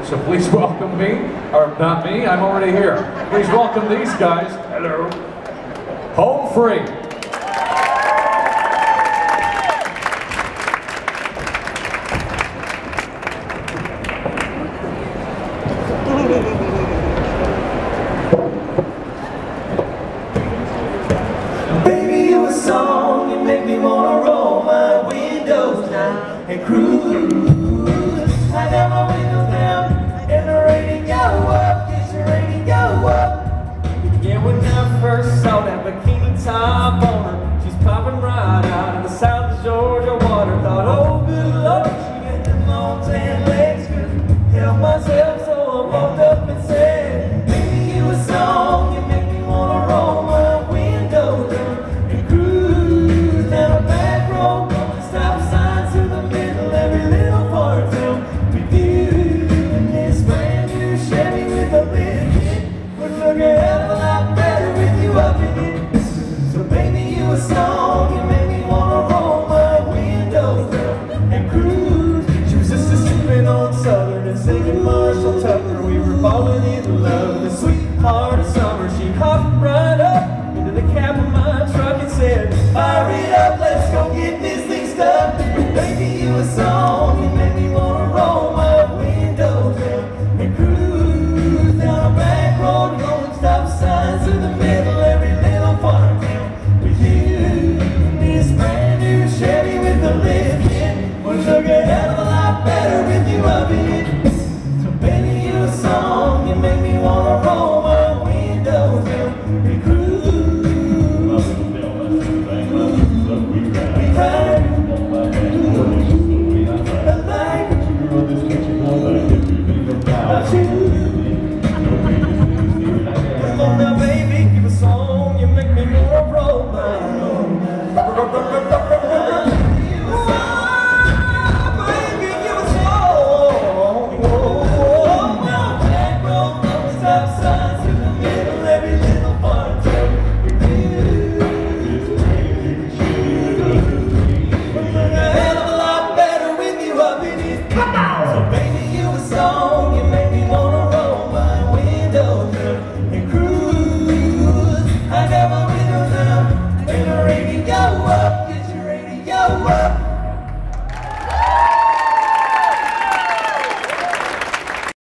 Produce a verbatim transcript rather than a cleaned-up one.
So please welcome me, or not me, I'm already here. Please welcome these guys. Hello. Home Free. Baby, you a song, you make me wanna roll my windows down and cruise.